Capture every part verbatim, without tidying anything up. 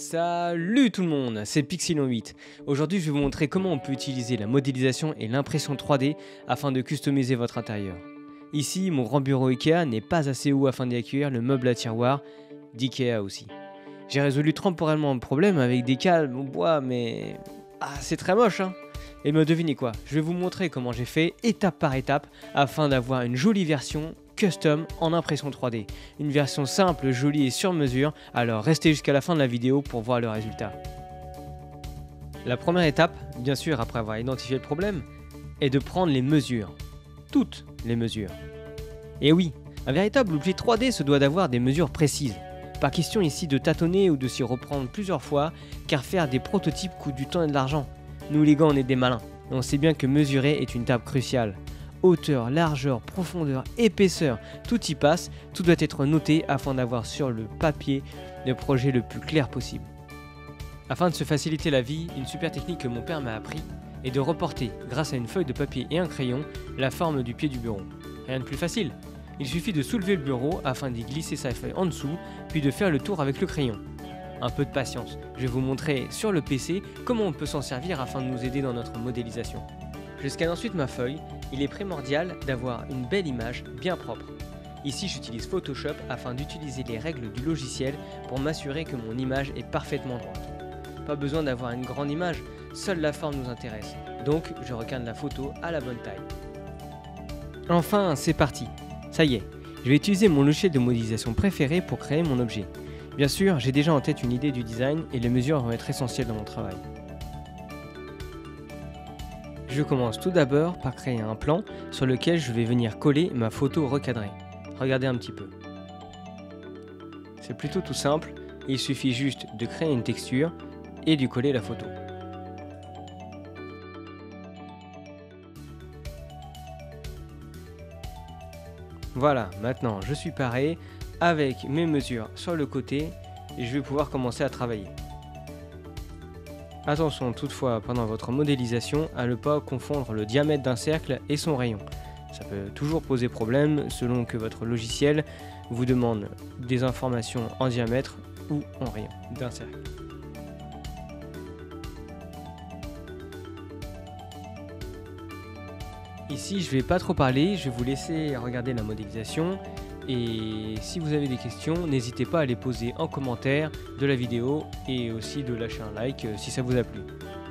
Salut tout le monde, c'est Pixelon huit. Aujourd'hui je vais vous montrer comment on peut utiliser la modélisation et l'impression trois D afin de customiser votre intérieur. Ici mon grand bureau Ikea n'est pas assez haut afin d'y accueillir le meuble à tiroir d'Ikea aussi. J'ai résolu temporairement le problème avec des câbles en bois mais... Ah c'est très moche hein. Et me devinez quoi, je vais vous montrer comment j'ai fait étape par étape afin d'avoir une jolie version custom en impression trois D. Une version simple, jolie et sur mesure, alors restez jusqu'à la fin de la vidéo pour voir le résultat. La première étape, bien sûr après avoir identifié le problème, est de prendre les mesures. Toutes les mesures. Et oui, un véritable objet trois D se doit d'avoir des mesures précises. Pas question ici de tâtonner ou de s'y reprendre plusieurs fois, car faire des prototypes coûte du temps et de l'argent. Nous les gars on est des malins, et on sait bien que mesurer est une étape cruciale. Hauteur, largeur, profondeur, épaisseur, tout y passe, tout doit être noté afin d'avoir sur le papier le projet le plus clair possible. Afin de se faciliter la vie, une super technique que mon père m'a appris est de reporter, grâce à une feuille de papier et un crayon, la forme du pied du bureau. Rien de plus facile, il suffit de soulever le bureau afin d'y glisser sa feuille en dessous, puis de faire le tour avec le crayon. Un peu de patience, je vais vous montrer sur le P C comment on peut s'en servir afin de nous aider dans notre modélisation. Je scanne ensuite ma feuille, il est primordial d'avoir une belle image bien propre. Ici j'utilise Photoshop afin d'utiliser les règles du logiciel pour m'assurer que mon image est parfaitement droite. Pas besoin d'avoir une grande image, seule la forme nous intéresse, donc je recadre la photo à la bonne taille. Enfin c'est parti, ça y est, je vais utiliser mon logiciel de modélisation préféré pour créer mon objet. Bien sûr j'ai déjà en tête une idée du design et les mesures vont être essentielles dans mon travail. Je commence tout d'abord par créer un plan sur lequel je vais venir coller ma photo recadrée. Regardez un petit peu. C'est plutôt tout simple, il suffit juste de créer une texture et d'y coller la photo. Voilà, maintenant je suis paré avec mes mesures sur le côté et je vais pouvoir commencer à travailler. Attention toutefois pendant votre modélisation à ne pas confondre le diamètre d'un cercle et son rayon. Ça peut toujours poser problème selon que votre logiciel vous demande des informations en diamètre ou en rayon d'un cercle. Ici je vais pas trop parler, je vais vous laisser regarder la modélisation. Et si vous avez des questions, n'hésitez pas à les poser en commentaire de la vidéo et aussi de lâcher un like si ça vous a plu.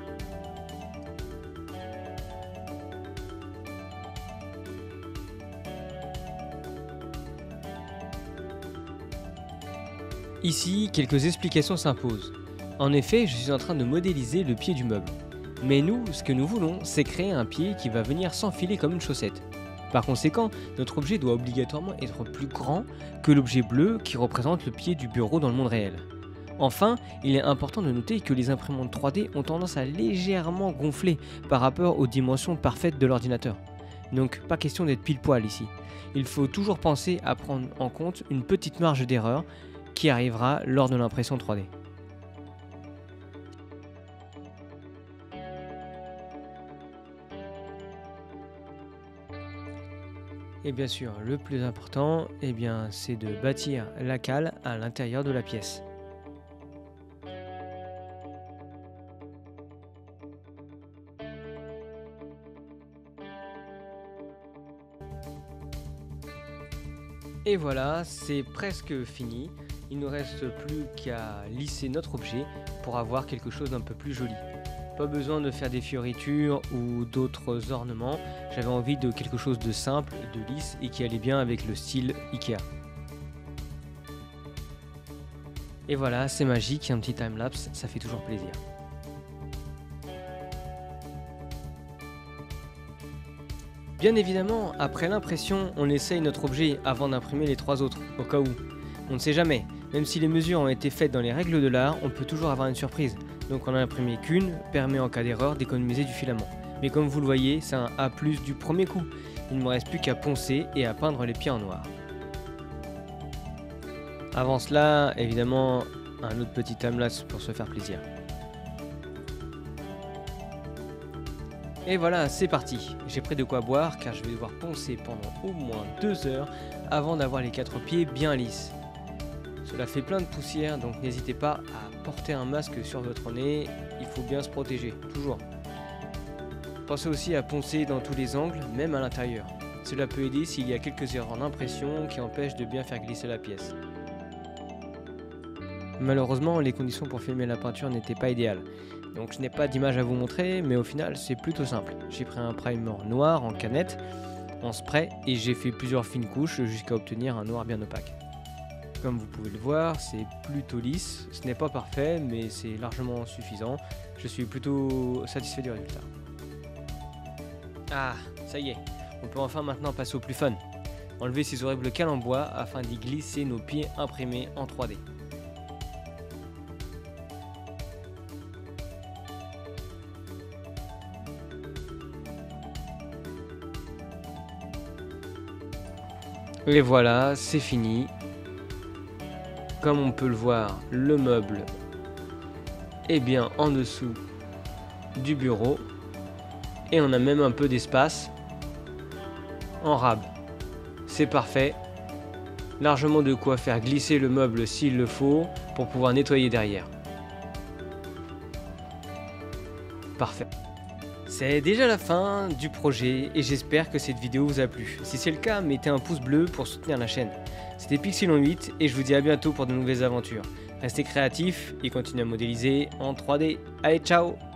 Ici, quelques explications s'imposent. En effet, je suis en train de modéliser le pied du meuble. Mais nous, ce que nous voulons, c'est créer un pied qui va venir s'enfiler comme une chaussette. Par conséquent, notre objet doit obligatoirement être plus grand que l'objet bleu qui représente le pied du bureau dans le monde réel. Enfin, il est important de noter que les imprimantes trois D ont tendance à légèrement gonfler par rapport aux dimensions parfaites de l'ordinateur. Donc pas question d'être pile poil ici. Il faut toujours penser à prendre en compte une petite marge d'erreur qui arrivera lors de l'impression trois D. Et bien sûr, le plus important, eh bien, c'est de bâtir la cale à l'intérieur de la pièce. Et voilà, c'est presque fini. Il ne nous reste plus qu'à lisser notre objet pour avoir quelque chose d'un peu plus joli. Pas besoin de faire des fioritures ou d'autres ornements, j'avais envie de quelque chose de simple, de lisse et qui allait bien avec le style Ikea. Et voilà, c'est magique, un petit timelapse, ça fait toujours plaisir. Bien évidemment, après l'impression, on essaye notre objet avant d'imprimer les trois autres, au cas où. On ne sait jamais, même si les mesures ont été faites dans les règles de l'art, on peut toujours avoir une surprise. Donc on a imprimé qu'une, permet en cas d'erreur d'économiser du filament. Mais comme vous le voyez, c'est un A plus du premier coup. Il ne me reste plus qu'à poncer et à peindre les pieds en noir. Avant cela, évidemment, un autre petit timelapse pour se faire plaisir. Et voilà, c'est parti. J'ai pris de quoi boire car je vais devoir poncer pendant au moins deux heures avant d'avoir les quatre pieds bien lisses. Cela fait plein de poussière, donc n'hésitez pas à porter un masque sur votre nez, il faut bien se protéger, toujours. Pensez aussi à poncer dans tous les angles, même à l'intérieur. Cela peut aider s'il y a quelques erreurs d'impression qui empêchent de bien faire glisser la pièce. Malheureusement, les conditions pour filmer la peinture n'étaient pas idéales. Donc je n'ai pas d'image à vous montrer, mais au final c'est plutôt simple. J'ai pris un primer noir en canette, en spray, et j'ai fait plusieurs fines couches jusqu'à obtenir un noir bien opaque. Comme vous pouvez le voir, c'est plutôt lisse. Ce n'est pas parfait, mais c'est largement suffisant. Je suis plutôt satisfait du résultat. Ah, ça y est, on peut enfin maintenant passer au plus fun. Enlever ces horribles cales en bois afin d'y glisser nos pieds imprimés en trois D. Et voilà, c'est fini. Comme on peut le voir, le meuble est bien en dessous du bureau. Et on a même un peu d'espace en rab. C'est parfait. Largement de quoi faire glisser le meuble s'il le faut pour pouvoir nettoyer derrière. Parfait. C'est déjà la fin du projet et j'espère que cette vidéo vous a plu. Si c'est le cas, mettez un pouce bleu pour soutenir la chaîne. C'était Pixelon huit et je vous dis à bientôt pour de nouvelles aventures. Restez créatifs et continuez à modéliser en trois D. Allez, ciao!